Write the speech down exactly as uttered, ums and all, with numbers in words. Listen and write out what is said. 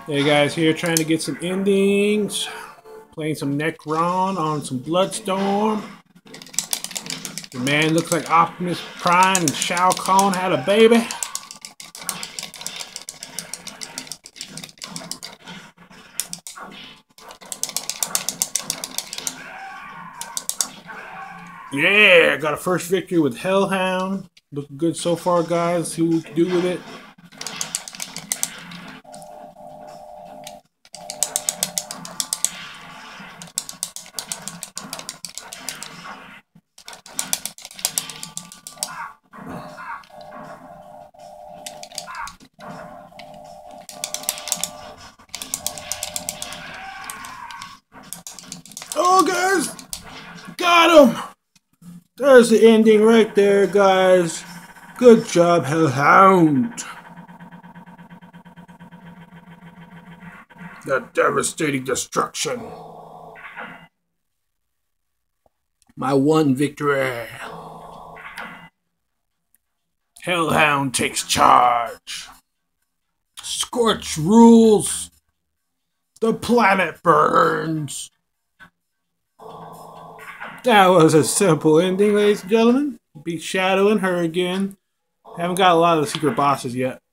Hey guys, here trying to get some endings. Playing some Necron on some Bloodstorm. The man looks like Optimus Prime and Shao Kahn had a baby. Yeah, got a first victory with Hellhound. Looking good so far, guys. See what we can do with it. Oh, guys! Got him! There's the ending right there, guys. Good job, Hellhound. The devastating destruction. My one victory. Hellhound takes charge. Scorch rules. The planet burns. That was a simple ending, ladies and gentlemen. Beat Shadow and her again. Haven't got a lot of the secret bosses yet.